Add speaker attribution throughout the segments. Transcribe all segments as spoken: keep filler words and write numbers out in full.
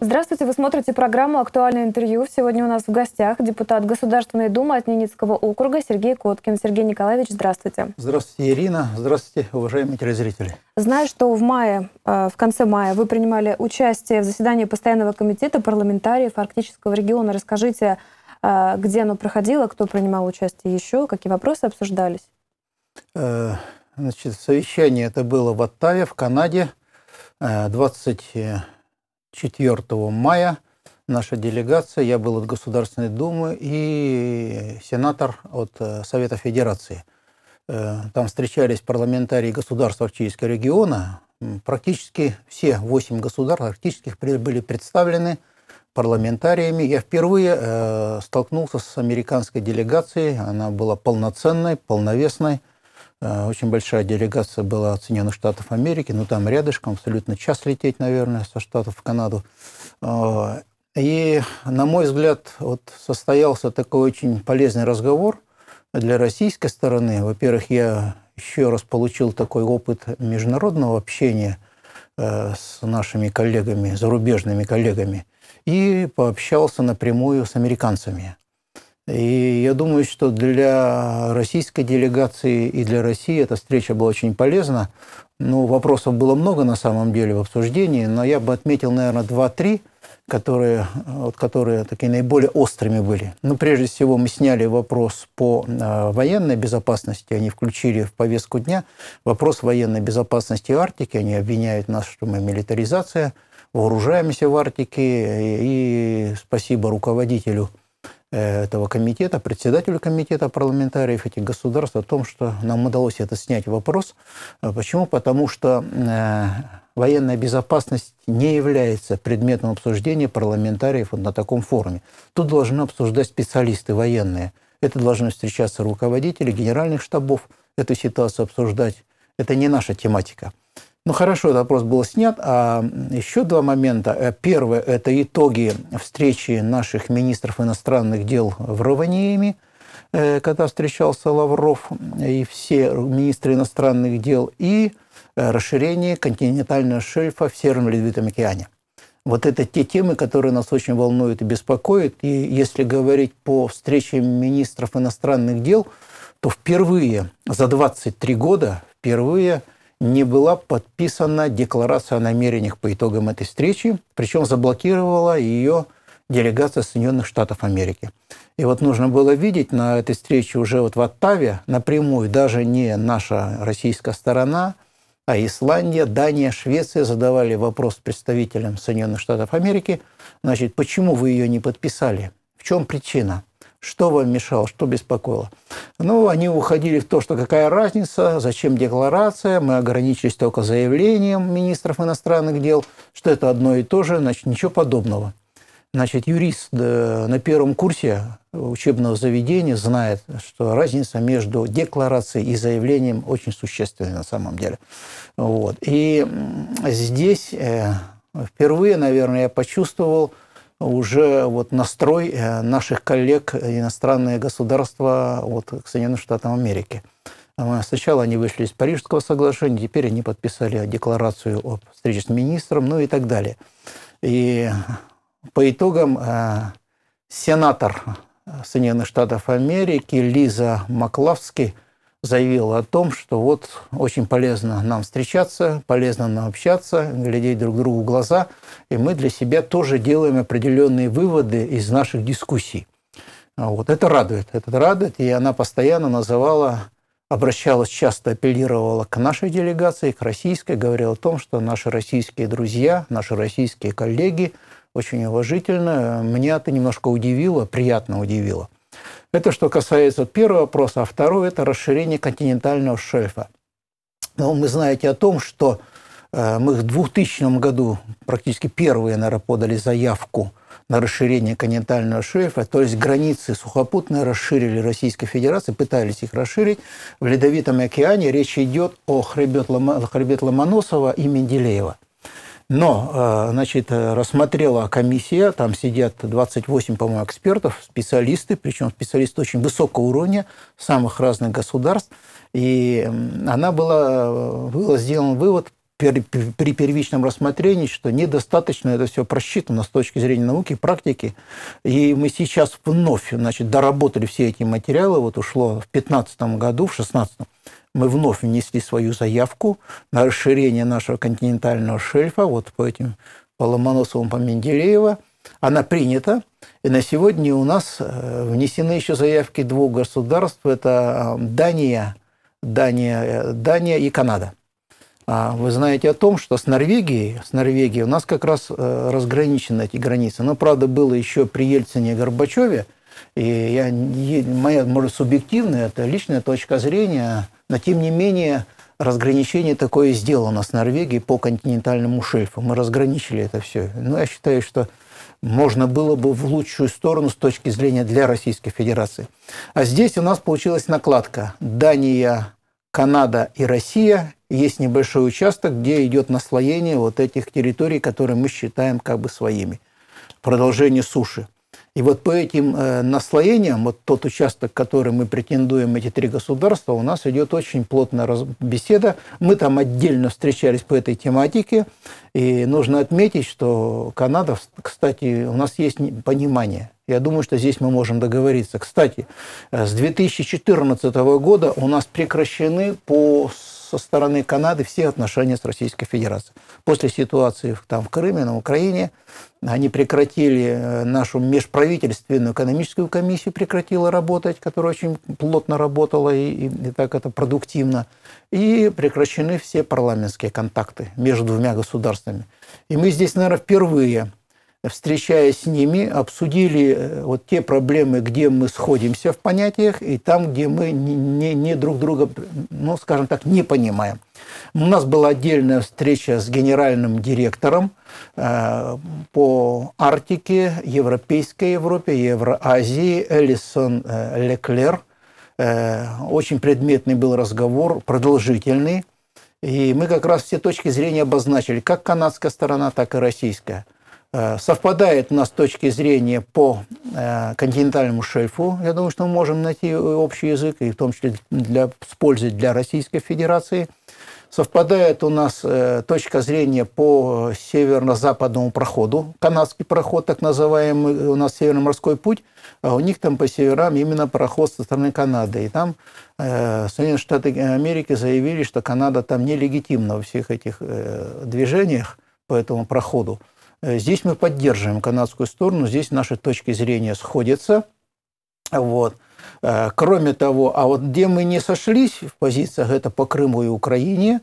Speaker 1: Здравствуйте, вы смотрите программу «Актуальное интервью». Сегодня у нас в гостях депутат Государственной Думы от Ненецкого округа Сергей Коткин. Сергей Николаевич, здравствуйте.
Speaker 2: Здравствуйте, Ирина. Здравствуйте, уважаемые телезрители.
Speaker 1: Знаю, что в мае, в конце мая вы принимали участие в заседании Постоянного комитета парламентариев Арктического региона. Расскажите, где оно проходило, кто принимал участие еще, какие вопросы обсуждались?
Speaker 2: Значит, совещание это было в Оттаве, в Канаде, двадцать четвёртого мая. Наша делегация, я был от Государственной Думы и сенатор от Совета Федерации. Там встречались парламентарии государств Арктического региона. Практически все восемь государств арктических были представлены парламентариями. Я впервые столкнулся с американской делегацией. Она была полноценной, полновесной. Очень большая делегация была от Соединенных Штатов Америки, ну там рядышком, абсолютно час лететь, наверное, со Штатов в Канаду. И, на мой взгляд, вот состоялся такой очень полезный разговор для российской стороны. Во-первых, я еще раз получил такой опыт международного общения с нашими коллегами, зарубежными коллегами, и пообщался напрямую с американцами. И я думаю, что для российской делегации и для России эта встреча была очень полезна. Ну, вопросов было много на самом деле в обсуждении, но я бы отметил, наверное, два-три, которые, вот, которые такие наиболее острыми были. Ну, прежде всего, мы сняли вопрос по э, военной безопасности, они включили в повестку дня вопрос военной безопасности Арктики, они обвиняют нас, что мы милитаризация, вооружаемся в Арктике, и, и спасибо руководителю этого комитета, председателю комитета парламентариев этих государств о том, что нам удалось это снять вопрос. Почему? Потому что э, военная безопасность не является предметом обсуждения парламентариев вот на таком форуме. Тут должны обсуждать специалисты военные. Это должны встречаться руководители генеральных штабов, эту ситуацию обсуждать. Это не наша тематика. Ну, хорошо, этот вопрос был снят. А еще два момента. Первое – это итоги встречи наших министров иностранных дел в Раваньеме, когда встречался Лавров и все министры иностранных дел, и расширение континентального шельфа в Северном Ледовитом океане. Вот это те темы, которые нас очень волнуют и беспокоят. И если говорить по встрече министров иностранных дел, то впервые за двадцать три года, впервые не была подписана декларация о намерениях по итогам этой встречи, причем заблокировала ее делегация Соединенных Штатов Америки. И вот нужно было видеть на этой встрече уже вот в Оттаве напрямую даже не наша российская сторона, а Исландия, Дания, Швеция задавали вопрос представителям Соединенных Штатов Америки, значит, почему вы ее не подписали? В чем причина? Что вам мешало, что беспокоило? Ну, они уходили в то, что какая разница, зачем декларация, мы ограничились только заявлением министров иностранных дел, что это одно и то же, значит, ничего подобного. Значит, юрист на первом курсе учебного заведения знает, что разница между декларацией и заявлением очень существенная на самом деле. Вот. И здесь впервые, наверное, я почувствовал уже вот настрой наших коллег иностранные государства вот, к Соединенным Штатам Америки. Сначала они вышли из Парижского соглашения, теперь они подписали декларацию о встрече с министром, ну и так далее. И по итогам сенатор Соединенных Штатов Америки Лиза Маклавски заявила о том, что вот очень полезно нам встречаться, полезно нам общаться, глядеть друг другу в глаза, и мы для себя тоже делаем определенные выводы из наших дискуссий. Вот. Это радует, это радует, и она постоянно называла, обращалась, часто апеллировала к нашей делегации, к российской, говорила о том, что наши российские друзья, наши российские коллеги очень уважительно. Меня это немножко удивило, приятно удивило. Это что касается первого вопроса, а второй – это расширение континентального шельфа. Ну, вы знаете о том, что э, мы в двухтысячном году практически первые, наверное, подали заявку на расширение континентального шельфа, то есть границы сухопутные расширили Российской Федерации, пытались их расширить. В Ледовитом океане речь идет о хребет, Лома, хребет Ломоносова и Менделеева. Но, значит, рассмотрела комиссия, там сидят двадцать восемь, по-моему, экспертов, специалисты, причем специалисты очень высокого уровня, самых разных государств, и она была, был сделан вывод при первичном рассмотрении, что недостаточно это все просчитано с точки зрения науки и практики. И мы сейчас вновь, значит, доработали все эти материалы. Вот ушло в две тысячи пятнадцатом году, в две тысячи шестнадцатом мы вновь внесли свою заявку на расширение нашего континентального шельфа, вот по этим, по Ломоносову, по Менделеева. Она принята, и на сегодня у нас внесены еще заявки двух государств. Это Дания, Дания, Дания и Канада. Вы знаете о том, что с Норвегией, с Норвегией у нас как раз разграничены эти границы. Но, правда, было еще при Ельцине и Горбачеве, и я, моя, может, субъективная, это личная точка зрения, но, тем не менее, разграничение такое сделано с Норвегией по континентальному шельфу. Мы разграничили это все. Но я считаю, что можно было бы в лучшую сторону с точки зрения для Российской Федерации. А здесь у нас получилась накладка. Дания, Канада и Россия. Есть небольшой участок, где идет наслоение вот этих территорий, которые мы считаем как бы своими. Продолжение суши. И вот по этим э, наслоениям, вот тот участок, который мы претендуем, эти три государства, у нас идет очень плотная беседа. Мы там отдельно встречались по этой тематике. И нужно отметить, что Канада, кстати, у нас есть понимание. Я думаю, что здесь мы можем договориться. Кстати, с две тысячи четырнадцатого года у нас прекращены по со стороны Канады все отношения с Российской Федерацией. После ситуации там, в Крыме, на Украине, они прекратили нашу межправительственную экономическую комиссию, прекратила работать, которая очень плотно работала и, и, и так это продуктивно. И прекращены все парламентские контакты между двумя государствами. И мы здесь, наверное, впервые, встречаясь с ними, обсудили вот те проблемы, где мы сходимся в понятиях, и там, где мы не, не, не друг друга, ну, скажем так, не понимаем. У нас была отдельная встреча с генеральным директором э, по Арктике, Европейской Европе, Евроазии, Элисон э, Леклер. Э, очень предметный был разговор, продолжительный. И мы как раз все точки зрения обозначили, как канадская сторона, так и российская. Совпадает у нас с точки зрения по континентальному шельфу. Я думаю, что мы можем найти общий язык, и в том числе для, с пользой для Российской Федерации. Совпадает у нас точка зрения по северо-западному проходу. Канадский проход, так называемый, у нас Северный морской путь, а у них там по северам именно проход со стороны Канады. И там Соединенные Штаты Америки заявили, что Канада там нелегитимна во всех этих движениях по этому проходу. Здесь мы поддерживаем канадскую сторону, здесь наши точки зрения сходятся. Вот. Кроме того, а вот где мы не сошлись в позициях, это по Крыму и Украине.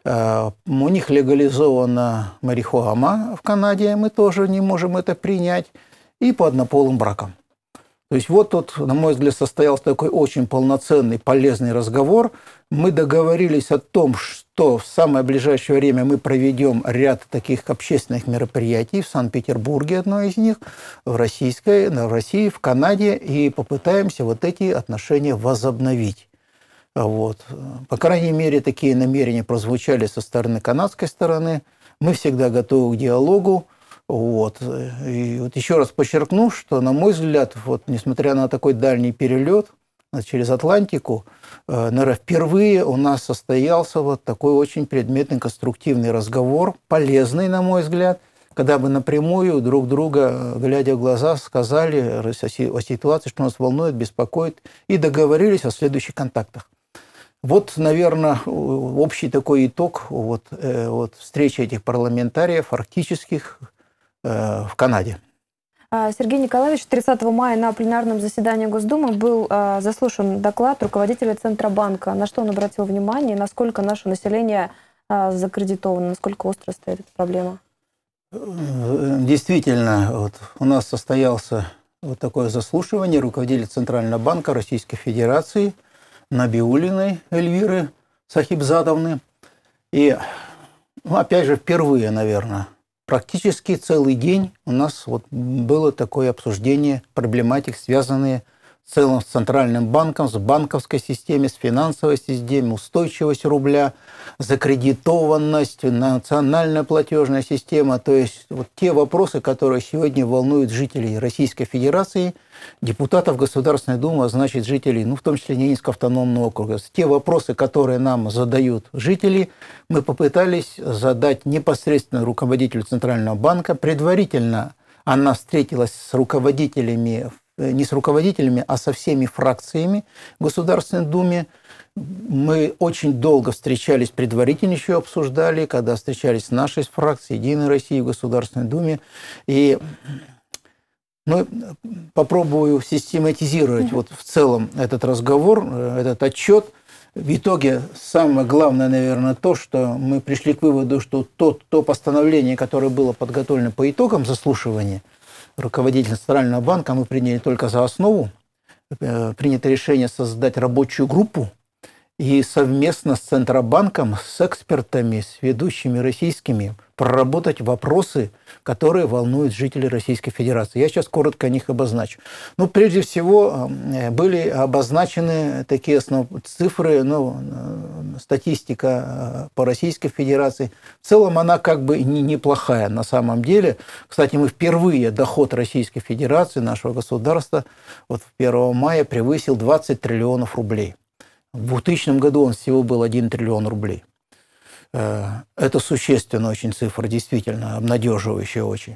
Speaker 2: У них легализована марихуана в Канаде, мы тоже не можем это принять. И по однополым бракам. То есть вот тут, на мой взгляд, состоялся такой очень полноценный, полезный разговор. Мы договорились о том, что в самое ближайшее время мы проведем ряд таких общественных мероприятий в Санкт-Петербурге, одно из них, в, Российской, в России, в Канаде, и попытаемся вот эти отношения возобновить. Вот. По крайней мере, такие намерения прозвучали со стороны канадской стороны. Мы всегда готовы к диалогу. Вот. И вот еще раз подчеркну, что, на мой взгляд, вот, несмотря на такой дальний перелет через Атлантику, наверное, впервые у нас состоялся вот такой очень предметный, конструктивный разговор, полезный, на мой взгляд, когда мы напрямую друг друга, глядя в глаза, сказали о ситуации, что нас волнует, беспокоит, и договорились о следующих контактах. Вот, наверное, общий такой итог вот, вот, встречи этих парламентариев арктических в Канаде.
Speaker 1: Сергей Николаевич, тридцатого мая на пленарном заседании Госдумы был заслушан доклад руководителя Центробанка. На что он обратил внимание, насколько наше население закредитовано, насколько остро стоит эта проблема?
Speaker 2: Действительно, вот у нас состоялся вот такое заслушивание руководителя Центрального банка Российской Федерации Набиуллиной Эльвиры Сахибзадовны. И, ну, опять же, впервые, наверное, практически целый день у нас вот было такое обсуждение проблематик, связанные в целом с Центральным банком, с банковской системой, с финансовой системой, устойчивость рубля, закредитованность, национальная платежная система. То есть вот те вопросы, которые сегодня волнуют жителей Российской Федерации, депутатов Государственной Думы, а значит жителей, ну, в том числе Ненецкого автономного округа. Те вопросы, которые нам задают жители, мы попытались задать непосредственно руководителю Центрального банка. Предварительно она встретилась с руководителями, не с руководителями, а со всеми фракциями в Государственной Думе. Мы очень долго встречались, предварительно еще обсуждали, когда встречались с нашей фракцией «Единой России» в Государственной Думе. И ну, попробую систематизировать вот в целом этот разговор, этот отчет. В итоге самое главное, наверное, то, что мы пришли к выводу, что то, то постановление, которое было подготовлено по итогам заслушивания руководителя Центрального банка, мы приняли только за основу. Принято решение создать рабочую группу и совместно с Центробанком, с экспертами, с ведущими российскими проработать вопросы, которые волнуют жителей Российской Федерации. Я сейчас коротко о них обозначу. Ну, прежде всего, были обозначены такие основ... цифры, ну, статистика по Российской Федерации. В целом она как бы неплохая на самом деле. Кстати, мы впервые доход Российской Федерации, нашего государства, вот первого мая превысил двадцать триллионов рублей. В двухтысячном году он всего был один триллион рублей. Это существенная очень цифра, действительно, обнадеживающая очень.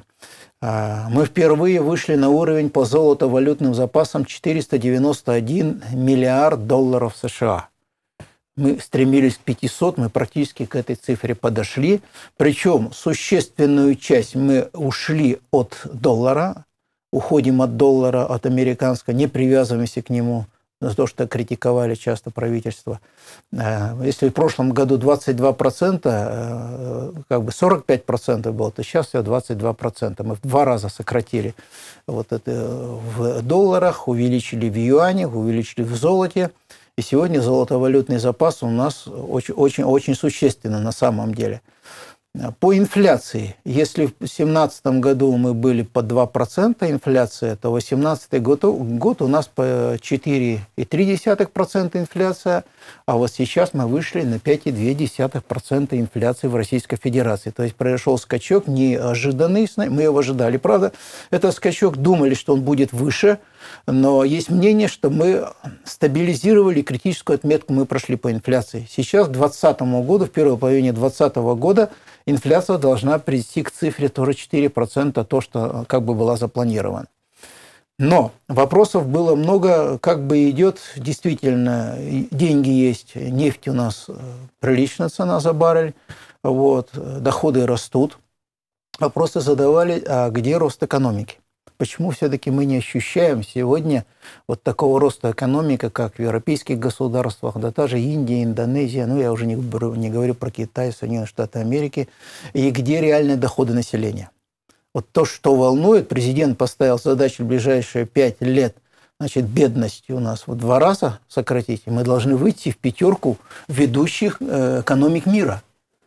Speaker 2: Мы впервые вышли на уровень по золотовалютным запасам четыреста девяносто один миллиард долларов США. Мы стремились к пятисот, мы практически к этой цифре подошли. Причем существенную часть мы ушли от доллара, уходим от доллара, от американского, не привязываемся к нему. За то, что критиковали часто правительство. Если в прошлом году двадцать два процента, как бы сорок пять процентов было, то сейчас всего двадцать два процента. Мы в два раза сократили вот это в долларах, увеличили в юанях, увеличили в золоте. И сегодня золотовалютный запас у нас очень, очень, очень существенно на самом деле. По инфляции, если в две тысячи семнадцатом году мы были по два процента инфляции, то две тысячи восемнадцатый год, год у нас по четыре и три десятых процента инфляция, а вот сейчас мы вышли на пять и две десятых процента инфляции в Российской Федерации. То есть произошел скачок неожиданный, мы его ожидали, правда. Этот скачок, думали, что он будет выше, но есть мнение, что мы стабилизировали критическую отметку, мы прошли по инфляции. Сейчас к две тысячи двадцатому году, в первой половине две тысячи двадцатого года, инфляция должна прийти к цифре тоже четыре процента, то, что как бы была запланирована. Но вопросов было много, как бы идет, действительно, деньги есть, нефть у нас приличная цена за баррель, вот, доходы растут. Вопросы задавали, а где рост экономики? Почему все-таки мы не ощущаем сегодня вот такого роста экономики, как в европейских государствах, да та же Индия, Индонезия, ну я уже не, не говорю про Китай, Соединенные Штаты Америки, и где реальные доходы населения? Вот то, что волнует, президент поставил задачу в ближайшие пять лет, значит, бедность у нас в два раза сократить, и мы должны выйти в пятерку ведущих экономик мира.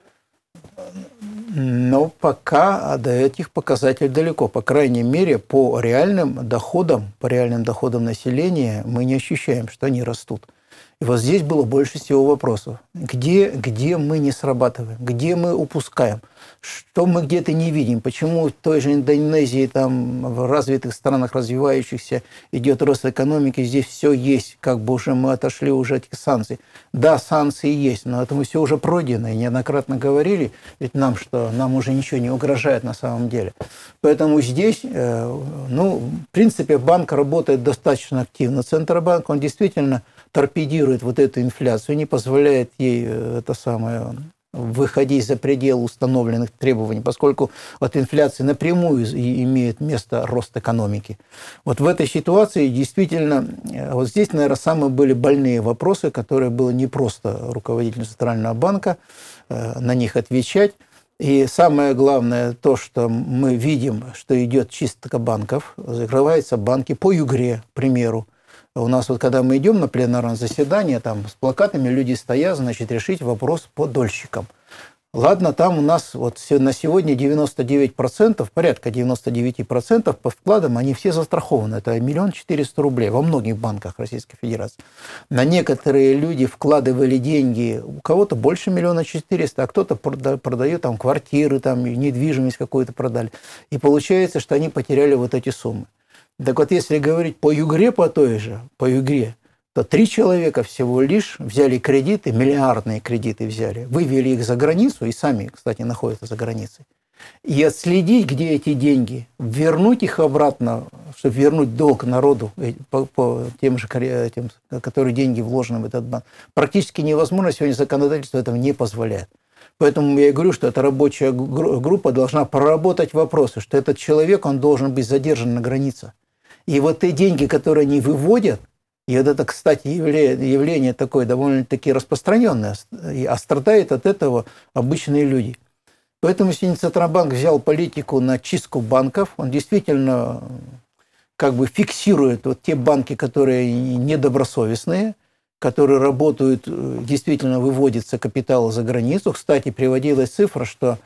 Speaker 2: Но пока до этих показателей далеко. По крайней мере, по реальным доходам, по реальным доходам населения мы не ощущаем, что они растут. И вот здесь было больше всего вопросов. Где, где мы не срабатываем? Где мы упускаем? Что мы где-то не видим? Почему в той же Индонезии, там, в развитых странах, развивающихся, идет рост экономики, здесь все есть, как бы уже мы отошли уже от этих санкций. Да, санкции есть, но это мы все уже пройдено, и неоднократно говорили ведь нам, что нам уже ничего не угрожает на самом деле. Поэтому здесь, ну, в принципе, банк работает достаточно активно. Центробанк, он действительно торпедирует вот эту инфляцию, не позволяет ей это самое выходить за пределы установленных требований, поскольку от инфляции напрямую имеет место рост экономики. Вот в этой ситуации действительно, вот здесь, наверное, самые были больные вопросы, которые было непросто руководителю Центрального банка на них отвечать. И самое главное то, что мы видим, что идет чистка банков, закрываются банки по Югре, к примеру. У нас вот, когда мы идем на пленарное заседание, там с плакатами люди стоят, значит, решить вопрос по дольщикам. Ладно, там у нас вот на сегодня девяносто девять процентов, порядка девяносто девять процентов по вкладам, они все застрахованы. Это миллион четыреста рублей во многих банках Российской Федерации. На некоторые люди вкладывали деньги, у кого-то больше миллиона четыреста, а кто-то продает там квартиры, там недвижимость какую-то продали. И получается, что они потеряли вот эти суммы. Так вот, если говорить по Югре, по той же, по Югре, то три человека всего лишь взяли кредиты, миллиардные кредиты взяли, вывели их за границу и сами, кстати, находятся за границей. И отследить, где эти деньги, вернуть их обратно, чтобы вернуть долг народу по, по тем же, тем, которые деньги вложены в этот банк, практически невозможно. Сегодня законодательство этого не позволяет. Поэтому я и говорю, что эта рабочая группа должна проработать вопросы, что этот человек, он должен быть задержан на границе. И вот те деньги, которые они выводят, и вот это, кстати, явление, явление такое довольно-таки распространенное, а страдают от этого обычные люди. Поэтому сегодня Центробанк взял политику на чистку банков. Он действительно как бы фиксирует вот те банки, которые недобросовестные, которые работают, действительно выводится капитал за границу. Кстати, приводилась цифра, что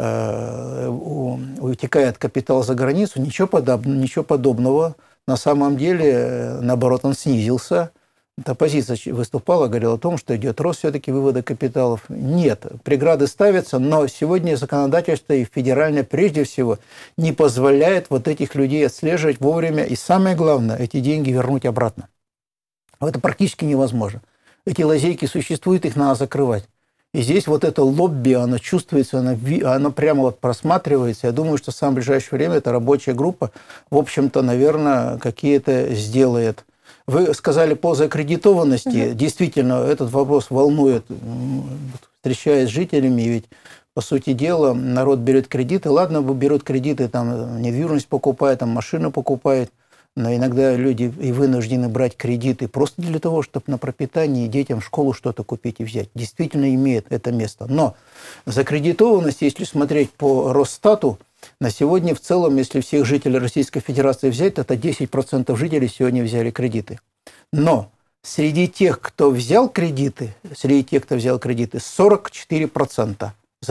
Speaker 2: э, утекает капитал за границу. Ничего подобного, ничего подобного. На самом деле, наоборот, он снизился. Оппозиция выступала, говорила о том, что идет рост все-таки вывода капиталов. Нет, преграды ставятся, но сегодня законодательство, и федеральное прежде всего, не позволяет вот этих людей отслеживать вовремя. И самое главное, эти деньги вернуть обратно. Это практически невозможно. Эти лазейки существуют, их надо закрывать. И здесь вот это лобби, оно чувствуется, оно, оно прямо вот просматривается. Я думаю, что в самое ближайшее время эта рабочая группа, в общем-то, наверное, какие-то сделает. Вы сказали по закредитованности. Угу. Действительно, этот вопрос волнует, встречаясь с жителями, ведь, по сути дела, народ берет кредиты. Ладно, берут кредиты, там, недвижимость покупают, там, машину покупают. Но иногда люди и вынуждены брать кредиты просто для того, чтобы на пропитание детям в школу что-то купить и взять. Действительно имеет это место. Но закредитованность, если смотреть по Росстату, на сегодня в целом, если всех жителей Российской Федерации взять, то это десять процентов жителей сегодня взяли кредиты. Но среди тех, кто взял кредиты, среди тех, кто взял кредиты, сорок четыре процента.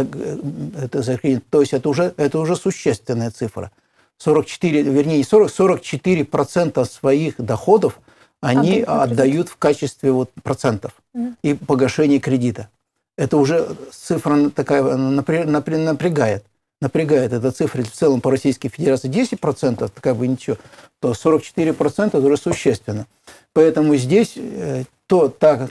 Speaker 2: Это, то есть это уже, это уже существенная цифра. сорок четыре, вернее, не сорок, сорок четыре процента своих доходов они а, отдают в качестве вот процентов mm. и погашения кредита. Это уже цифра такая напрягает. Напрягает эта цифра в целом по Российской Федерации десять процентов, как бы ничего, то сорок четыре процента это уже существенно. Поэтому здесь то, та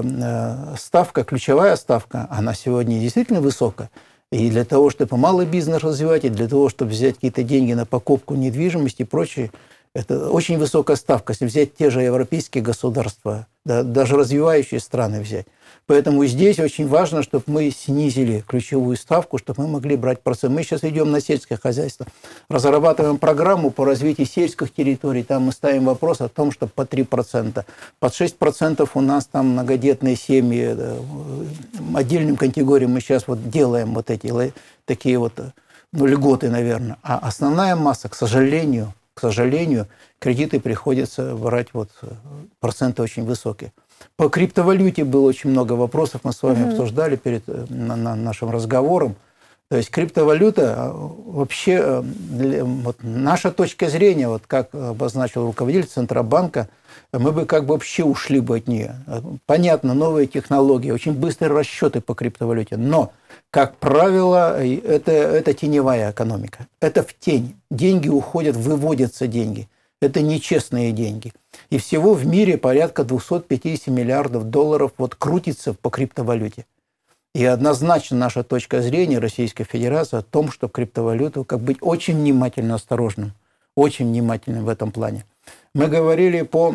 Speaker 2: ставка, ключевая ставка, она сегодня действительно высокая. И для того, чтобы малый бизнес развивать, и для того, чтобы взять какие-то деньги на покупку недвижимости и прочее, это очень высокая ставка. Если взять те же европейские государства, да, даже развивающие страны взять. Поэтому здесь очень важно, чтобы мы снизили ключевую ставку, чтобы мы могли брать процент. Мы сейчас идем на сельское хозяйство, разрабатываем программу по развитию сельских территорий. Там мы ставим вопрос о том, что по три процента. Под шесть процентов у нас там многодетные семьи. Отдельным категориям мы сейчас вот делаем вот эти такие вот ну, льготы, наверное. А основная масса, к сожалению, к сожалению, кредиты приходится брать, вот проценты очень высокие. По криптовалюте было очень много вопросов, мы с вами mm-hmm. обсуждали перед на, на нашим разговором. То есть криптовалюта вообще, для, вот наша точка зрения, вот как обозначил руководитель Центробанка, мы бы как бы вообще ушли бы от нее. Понятно, новые технологии, очень быстрые расчеты по криптовалюте, но, как правило, это, это теневая экономика. Это в тень. Деньги уходят, выводятся деньги. Это нечестные деньги. И всего в мире порядка двести пятьдесят миллиардов долларов вот крутится по криптовалюте. И однозначно наша точка зрения Российской Федерации о том, что криптовалюту как быть очень внимательно осторожным, очень внимательным в этом плане. Мы говорили по,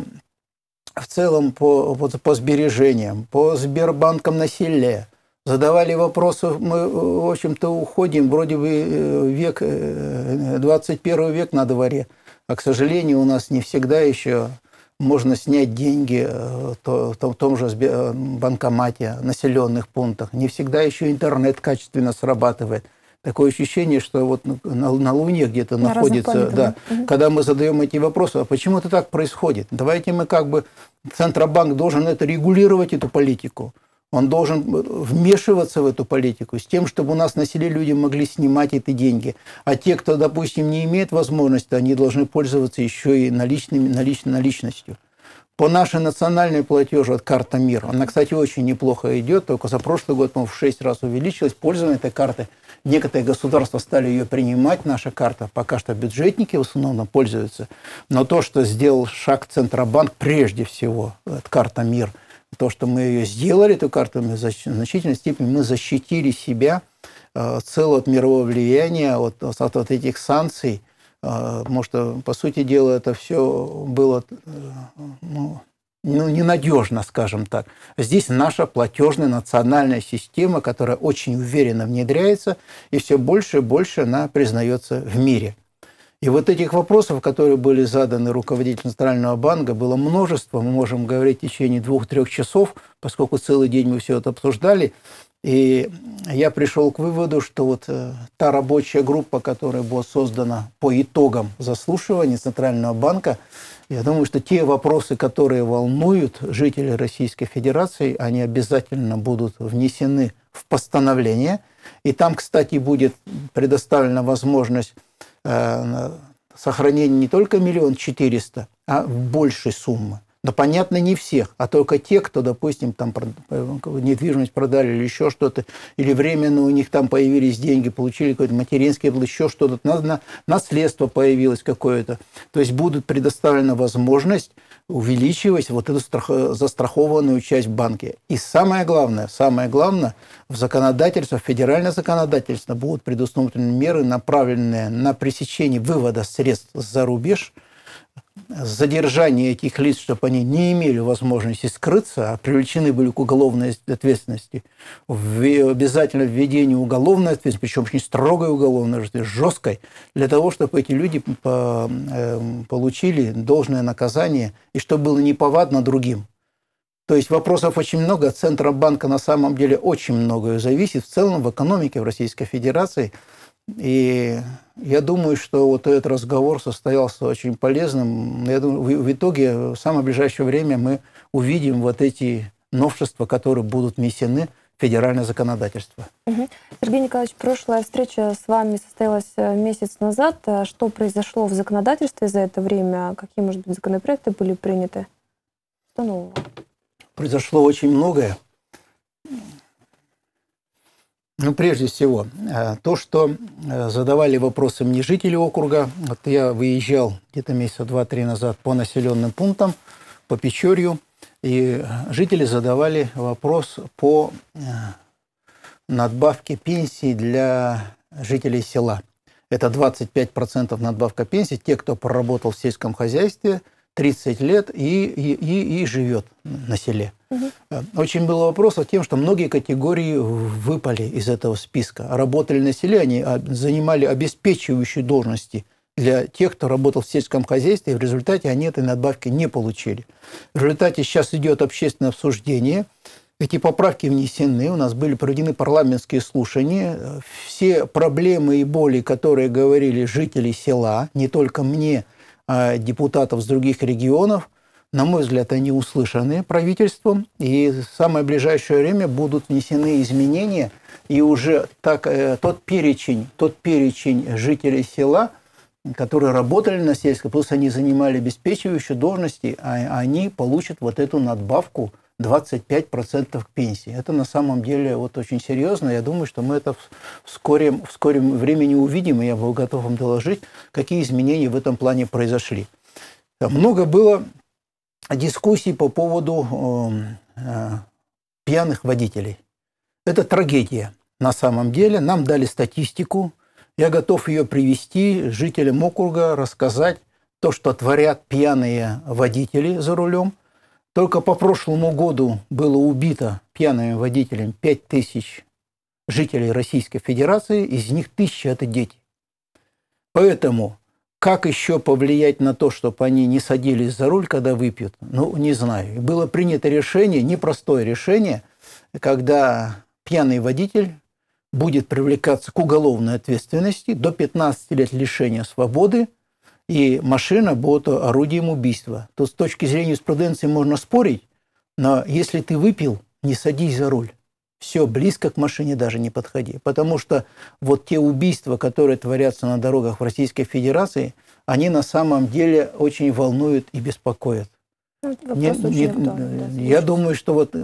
Speaker 2: в целом по, по, по сбережениям, по Сбербанкам на селе. Задавали вопросы, мы, в общем-то, уходим, вроде бы век, двадцать первый век на дворе. А, к сожалению, у нас не всегда еще можно снять деньги в том же банкомате, населенных пунктах. Не всегда еще интернет качественно срабатывает. Такое ощущение, что вот на, на Луне где-то на находится. Да. Угу. Когда мы задаем эти вопросы, а почему это так происходит? Давайте мы как бы... Центробанк должен это регулировать, эту политику. Он должен вмешиваться в эту политику с тем, чтобы у нас на селе люди могли снимать эти деньги. А те, кто, допустим, не имеет возможности, они должны пользоваться еще и наличными, налич, наличностью. По нашей национальной платежу от карта МИР, она, кстати, очень неплохо идет, только за прошлый год, по-моему, в шесть раз увеличилась пользование этой картой. Некоторые государства стали ее принимать, наша карта. Пока что бюджетники в основном пользуются. Но то, что сделал шаг Центробанк, прежде всего, это карта МИР, то, что мы ее сделали, эту карту, мы в значительной степени мы защитили себя э, целого от мирового влияния, от, от, от этих санкций. Э, потому что, по сути дела, это все было э, ну, ну, ненадежно, скажем так. Здесь наша платежная национальная система, которая очень уверенно внедряется, и все больше и больше она признается в мире. И вот этих вопросов, которые были заданы руководителю Центрального банка, было множество. Мы можем говорить в течение двух-трех часов, поскольку целый день мы все это обсуждали. И я пришел к выводу, что вот та рабочая группа, которая была создана по итогам заслушивания Центрального банка, я думаю, что те вопросы, которые волнуют жителей Российской Федерации, они обязательно будут внесены в постановление. И там, кстати, будет предоставлена возможность сохранение не только миллион четыреста, а большей суммы. Но, понятно, не всех, а только те, кто, допустим, там недвижимость продали или еще что-то, или временно у них там появились деньги, получили какой-то материнский, еще что-то, на, на, наследство появилось какое-то. То есть будет предоставлена возможность увеличивать вот эту страх, застрахованную часть в банке. И самое главное, самое главное, в законодательство, в федеральное законодательство будут предусмотрены меры, направленные на пресечение вывода средств за рубеж, задержание этих лиц, чтобы они не имели возможности скрыться, а привлечены были к уголовной ответственности, в обязательно введение уголовной ответственности, причем очень строгой уголовной ответственности, жесткой, для того, чтобы эти люди получили должное наказание и чтобы было неповадно другим. То есть вопросов очень много, от Центробанка на самом деле очень многое зависит в целом в экономике в Российской Федерации. И я думаю, что вот этот разговор состоялся очень полезным. Я думаю, в итоге в самое ближайшее время мы увидим вот эти новшества, которые будут внесены в федеральное законодательство.
Speaker 1: Угу. Сергей Николаевич, прошлая встреча с вами состоялась месяц назад. Что произошло в законодательстве за это время? Какие, может быть, законопроекты были приняты? Что нового?
Speaker 2: Произошло очень многое. Ну, прежде всего, то, что задавали вопросы мне жители округа. Вот я выезжал где-то месяца два-три назад по населенным пунктам, по Печорью, и жители задавали вопрос по надбавке пенсии для жителей села. Это двадцать пять процентов надбавка пенсии, те, кто проработал в сельском хозяйстве тридцать лет и, и, и, и живет на селе. Угу. Очень было вопросов тем, что многие категории выпали из этого списка. Работали на селе, они занимали обеспечивающие должности для тех, кто работал в сельском хозяйстве, и в результате они этой надбавки не получили. В результате сейчас идет общественное обсуждение. Эти поправки внесены, у нас были проведены парламентские слушания. Все проблемы и боли, которые говорили жители села, не только мне, а депутатов с других регионов, на мой взгляд, они услышаны правительством, и в самое ближайшее время будут внесены изменения, и уже так, тот перечень, тот перечень жителей села, которые работали на сельском, плюс они занимали обеспечивающие должности, а они получат вот эту надбавку двадцать пять процентов к пенсии. Это на самом деле вот очень серьезно. Я думаю, что мы это в скором, в скором времени увидим, и я был готов вам доложить, какие изменения в этом плане произошли. Много было дискуссий по поводу э, э, пьяных водителей. Это трагедия на самом деле. Нам дали статистику. Я готов ее привести жителям округа, рассказать то, что творят пьяные водители за рулем. Только по прошлому году было убито пьяными водителями пять тысяч жителей Российской Федерации, из них тысяча – это дети. Поэтому как еще повлиять на то, чтобы они не садились за руль, когда выпьют? Ну, не знаю. Было принято решение, непростое решение, когда пьяный водитель будет привлекаться к уголовной ответственности до пятнадцати лет лишения свободы, и машина будет орудием убийства. То с точки зрения юриспруденции можно спорить, но если ты выпил, не садись за руль. Все, близко к машине даже не подходи. Потому что вот те убийства, которые творятся на дорогах в Российской Федерации, они на самом деле очень волнуют и беспокоят.
Speaker 1: Ну,
Speaker 2: не, не,
Speaker 1: актуальный, да,
Speaker 2: я думаю, что вот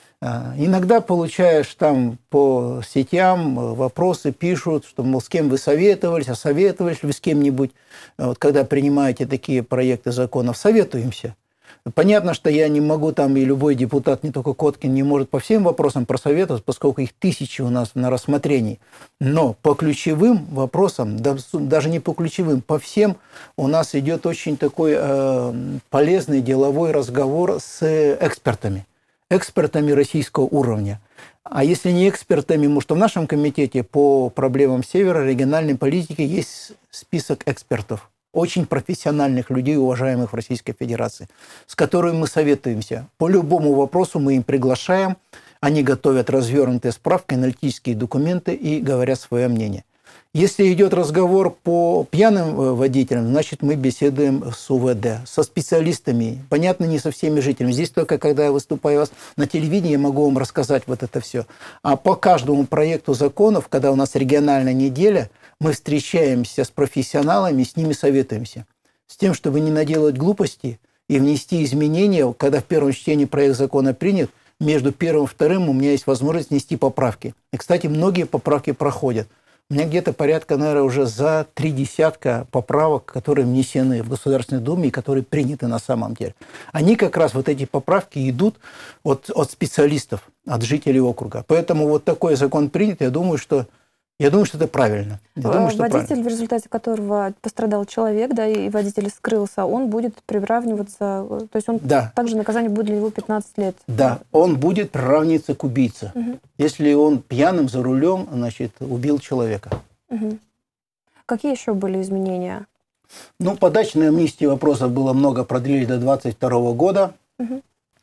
Speaker 2: а, иногда получаешь там по сетям вопросы, пишут, что, мол, с кем вы советовались, а советовались ли вы с кем-нибудь, вот, когда принимаете такие проекты законов, советуемся. Понятно, что я не могу там, и любой депутат, не только Коткин, не может по всем вопросам просоветовать, поскольку их тысячи у нас на рассмотрении. Но по ключевым вопросам, даже не по ключевым, по всем у нас идет очень такой э, полезный деловой разговор с экспертами. Экспертами российского уровня. А если не экспертами, потому что в нашем комитете по проблемам Севера, региональной политики есть список экспертов. Очень профессиональных людей, уважаемых в Российской Федерации, с которыми мы советуемся. По любому вопросу мы им приглашаем, они готовят развернутые справки, аналитические документы и говорят свое мнение. Если идет разговор по пьяным водителям, значит, мы беседуем с УВД, со специалистами. Понятно, не со всеми жителями. Здесь только, когда я выступаю у вас на телевидении, я могу вам рассказать вот это все. А по каждому проекту законов, когда у нас региональная неделя, мы встречаемся с профессионалами, с ними советуемся. С тем, чтобы не наделать глупости и внести изменения. Когда в первом чтении проект закона принят, между первым и вторым у меня есть возможность внести поправки. И, кстати, многие поправки проходят. У меня где-то порядка, наверное, уже за три десятка поправок, которые внесены в Государственной Думе и которые приняты на самом деле. Они как раз, вот эти поправки, идут от, от специалистов, от жителей округа. Поэтому вот такой закон принят, я думаю, что Я думаю, что это правильно. Я думаю, что
Speaker 1: водитель,
Speaker 2: правильно.
Speaker 1: В результате которого пострадал человек, да, и водитель скрылся, он будет приравниваться, то есть он
Speaker 2: да.
Speaker 1: также наказание будет для него пятнадцать лет.
Speaker 2: Да, он будет приравниваться к убийце.
Speaker 1: Угу.
Speaker 2: Если он пьяным за рулем, значит, убил человека.
Speaker 1: Угу. Какие еще были изменения?
Speaker 2: Ну, по дачной амнистии вопросов было много, продлили до двадцать второго года. Угу.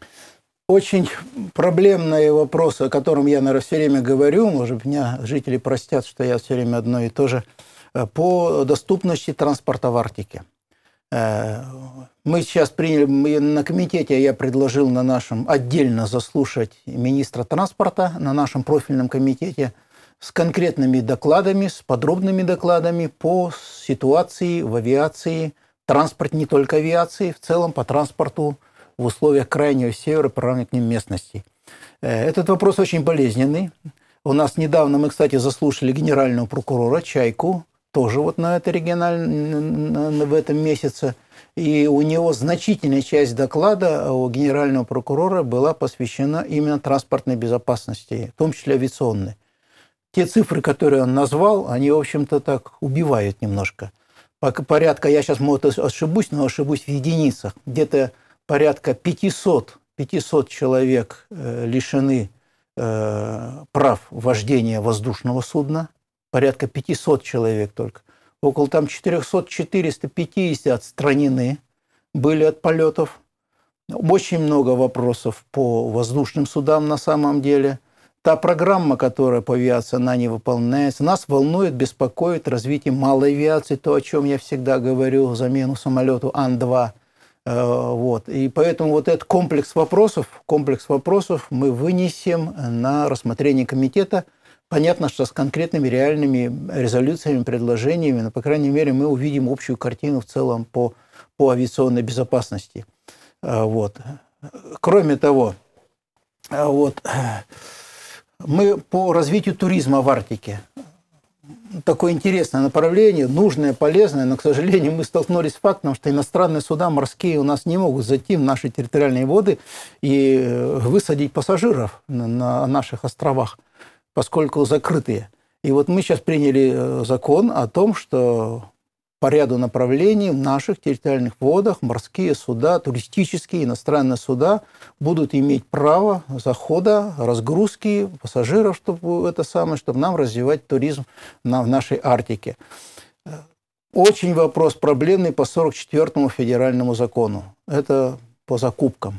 Speaker 2: Очень проблемные вопросы, о котором я, наверное, все время говорю, может быть, меня жители простят, что я все время одно и то же, по доступности транспорта в Арктике. Мы сейчас приняли, на комитете я предложил на нашем отдельно заслушать министра транспорта, на нашем профильном комитете, с конкретными докладами, с подробными докладами по ситуации в авиации, транспорт не только авиации, в целом по транспорту в условиях крайнего севера, приравненной к ним местности. Этот вопрос очень болезненный. У нас недавно мы, кстати, заслушали генерального прокурора Чайку, тоже вот на это региональном, в этом месяце. И у него значительная часть доклада у генерального прокурора была посвящена именно транспортной безопасности, в том числе авиационной. Те цифры, которые он назвал, они, в общем-то, так убивают немножко. Порядка, я сейчас, может, ошибусь, но ошибусь в единицах. Где-то порядка пятьсот, пятьсот человек э, лишены э, прав вождения воздушного судна. Порядка пятьсот человек только. Около там четыреста - четыреста пятьдесят отстранены были от полетов. Очень много вопросов по воздушным судам на самом деле. Та программа, которая по авиации, она не выполняется. Нас волнует, беспокоит развитие малой авиации, то, о чем я всегда говорю, замену самолету Ан два. Вот. И поэтому вот этот комплекс вопросов, комплекс вопросов мы вынесем на рассмотрение комитета. Понятно, что с конкретными реальными резолюциями, предложениями, но, по крайней мере, мы увидим общую картину в целом по, по авиационной безопасности. Вот. Кроме того, вот, мы по развитию туризма в Арктике. Такое интересное направление, нужное, полезное, но, к сожалению, мы столкнулись с фактом, что иностранные суда морские у нас не могут зайти в наши территориальные воды и высадить пассажиров на наших островах, поскольку закрытые. И вот мы сейчас приняли закон о том, что по ряду направлений в наших территориальных водах морские суда, туристические, иностранные суда будут иметь право захода, разгрузки пассажиров, чтобы это самое, чтобы нам развивать туризм на, в нашей Арктике. Очень вопрос проблемный по сорок четвёртому федеральному закону. Это по закупкам,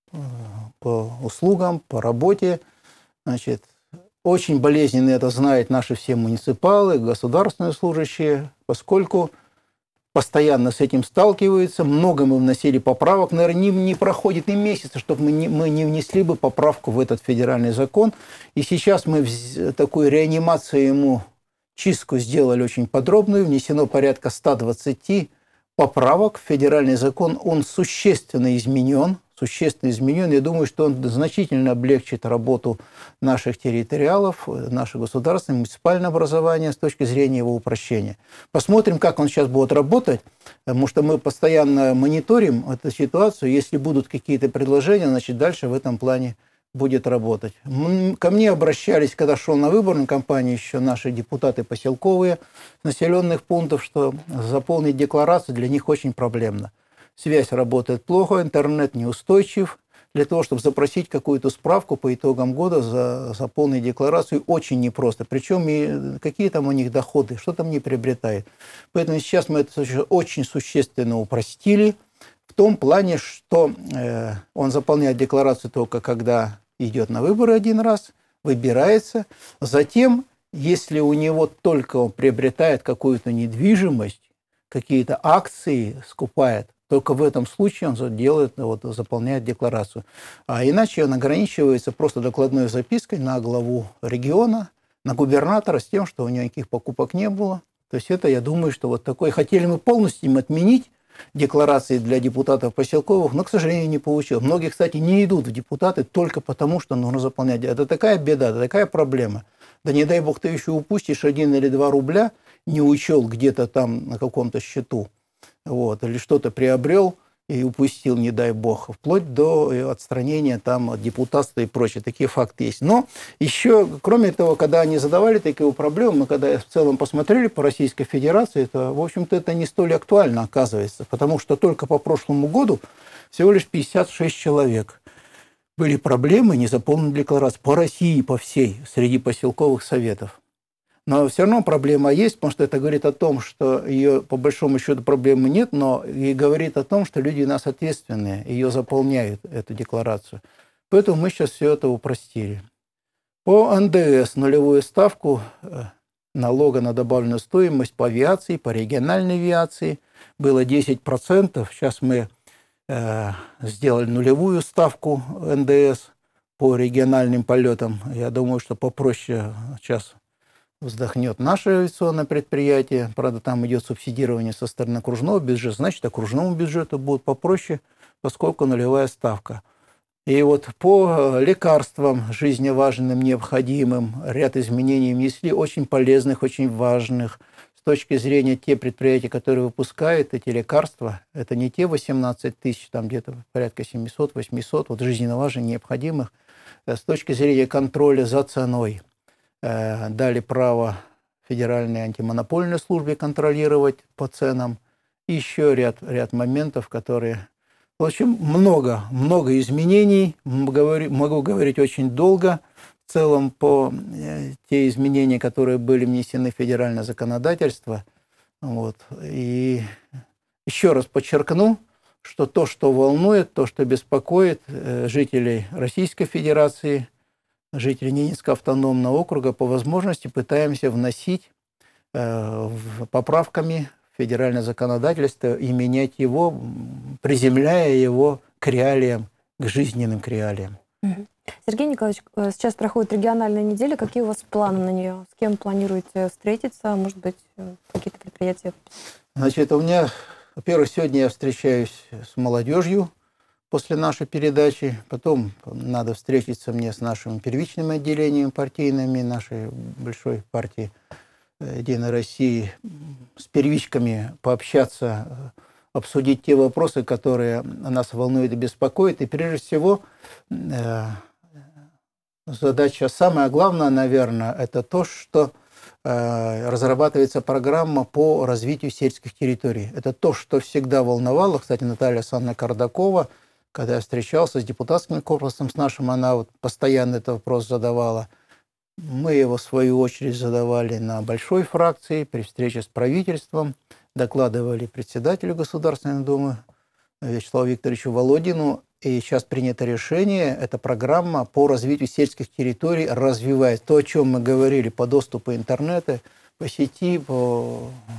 Speaker 2: по услугам, по работе. Значит, очень болезненно это знают наши все муниципалы, государственные служащие, поскольку постоянно с этим сталкиваются. Много мы вносили поправок. Наверное, не, не проходит и месяца, чтобы мы не, мы не внесли бы поправку в этот федеральный закон. И сейчас мы такую реанимацию ему, чистку сделали очень подробную. Внесено порядка ста двадцати поправок в федеральный закон. Он существенно изменен. Существенно изменен. Я думаю, что он значительно облегчит работу наших территориалов, нашего государственного, муниципального образования с точки зрения его упрощения. Посмотрим, как он сейчас будет работать, потому что мы постоянно мониторим эту ситуацию. Если будут какие-то предложения, значит, дальше в этом плане будет работать. Ко мне обращались, когда шел на выборную кампанию, еще наши депутаты поселковые с населенных пунктов, что заполнить декларацию для них очень проблемно. Связь работает плохо, интернет неустойчив. Для того, чтобы запросить какую-то справку по итогам года за заполнить декларацию, очень непросто. Причем и какие там у них доходы, что там не приобретает. Поэтому сейчас мы это очень существенно упростили. В том плане, что э, он заполняет декларацию только когда идет на выборы один раз, выбирается. Затем, если у него только он приобретает какую-то недвижимость, какие-то акции скупает, только в этом случае он делает, вот, заполняет декларацию. А иначе он ограничивается просто докладной запиской на главу региона, на губернатора с тем, что у него никаких покупок не было. То есть это, я думаю, что вот такое. Хотели мы полностью им отменить декларации для депутатов поселковых, но, к сожалению, не получилось. Многие, кстати, не идут в депутаты только потому, что нужно заполнять. Это такая беда, это такая проблема. Да не дай бог ты еще упустишь один или два рубля, не учел где-то там на каком-то счету. Вот, или что-то приобрел и упустил, не дай бог, вплоть до отстранения там, от депутатства и прочее. Такие факты есть. Но еще, кроме того, когда они задавали такие проблемы, мы когда в целом посмотрели по Российской Федерации, то, в общем-то, это не столь актуально оказывается, потому что только по прошлому году всего лишь пятьдесят шесть человек были проблемы, не заполнены декларации по России, по всей, среди поселковых советов. Но все равно проблема есть, потому что это говорит о том, что ее, по большому счету, проблемы нет, но и говорит о том, что люди у нас ответственные, ее заполняют, эту декларацию. Поэтому мы сейчас все это упростили. По эн дэ эс нулевую ставку налога на добавленную стоимость по авиации, по региональной авиации было десять процентов. Сейчас мы э, сделали нулевую ставку эн дэ эс по региональным полетам. Я думаю, что попроще сейчас вздохнет наше авиационное предприятие. Правда, там идет субсидирование со стороны окружного бюджета. Значит, окружному бюджету будет попроще, поскольку нулевая ставка. И вот по лекарствам жизненно необходимым ряд изменений внесли, очень полезных, очень важных. С точки зрения тех предприятий, которые выпускают эти лекарства, это не те восемнадцать тысяч, там где-то порядка семьсот-восемьсот, вот жизненно важных, необходимых. С точки зрения контроля за ценой, дали право Федеральной антимонопольной службе контролировать по ценам. И еще ряд, ряд моментов, которые... В общем, много, много изменений. Могу говорить очень долго. В целом, по те изменения, которые были внесены в федеральное законодательство. Вот. И еще раз подчеркну, что то, что волнует, то, что беспокоит жителей Российской Федерации, жители Ненецкого автономного округа, по возможности пытаемся вносить э, поправками в федеральное законодательство и менять его, приземляя его к реалиям, к жизненным к реалиям.
Speaker 1: Сергей Николаевич, сейчас проходит региональная неделя. Какие у вас планы на нее? С кем планируете встретиться? Может быть, какие-то предприятия?
Speaker 2: Значит, у меня, во-первых, сегодня я встречаюсь с молодежью, после нашей передачи. Потом надо встретиться мне с нашим первичным отделением партийными, нашей большой партии «Единой России», с первичками пообщаться, обсудить те вопросы, которые нас волнуют и беспокоят. И прежде всего задача самая главная, наверное, это то, что разрабатывается программа по развитию сельских территорий. Это то, что всегда волновало. Кстати, Наталья Александровна Кардакова, когда я встречался с депутатским корпусом, с нашим, она вот постоянно этот вопрос задавала. Мы его, в свою очередь, задавали на большой фракции, при встрече с правительством, докладывали председателю Государственной Думы Вячеславу Викторовичу Володину. И сейчас принято решение, эта программа по развитию сельских территорий развивает то, о чем мы говорили, по доступу интернета, по сети, по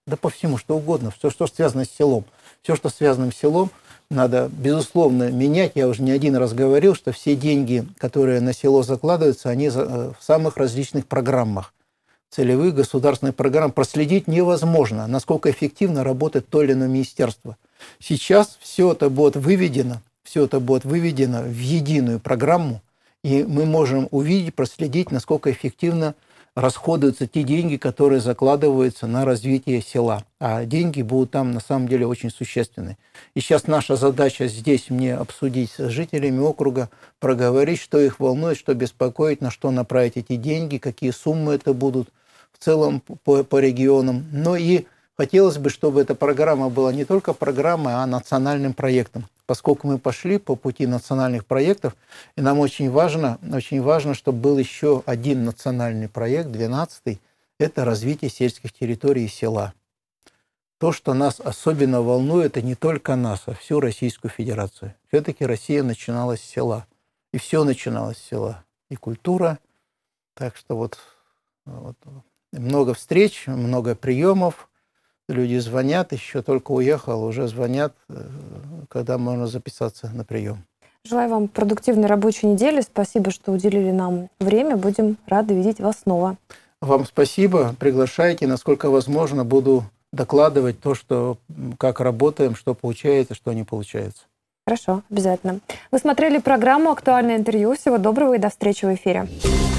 Speaker 2: да по всему, что угодно, все, что связано с селом. Все, что связано с селом, надо, безусловно, менять. Я уже не один раз говорил, что все деньги, которые на село закладываются, они в самых различных программах. Целевых государственных программ. Проследить невозможно, насколько эффективно работает то или иное министерство. Сейчас все это будет выведено, все это будет выведено в единую программу, и мы можем увидеть, проследить, насколько эффективно расходуются те деньги, которые закладываются на развитие села. А деньги будут там на самом деле очень существенны. И сейчас наша задача здесь мне обсудить с жителями округа, проговорить, что их волнует, что беспокоит, на что направить эти деньги, какие суммы это будут в целом по, по регионам. Но и хотелось бы, чтобы эта программа была не только программой, а национальным проектом. Поскольку мы пошли по пути национальных проектов, и нам очень важно, очень важно, чтобы был еще один национальный проект, двенадцатый, это развитие сельских территорий и села. То, что нас особенно волнует, это не только нас, а всю Российскую Федерацию. Все-таки Россия начиналась с села. И все начиналось с села. И культура. Так что вот, вот много встреч, много приемов. Люди звонят, еще только уехал, уже звонят, когда можно записаться на прием.
Speaker 1: Желаю вам продуктивной рабочей недели. Спасибо, что уделили нам время. Будем рады видеть вас снова.
Speaker 2: Вам спасибо. Приглашайте. Насколько возможно, буду докладывать то, что, как работаем, что получается, что не получается.
Speaker 1: Хорошо, обязательно. Вы смотрели программу «Актуальное интервью». Всего доброго и до встречи в эфире.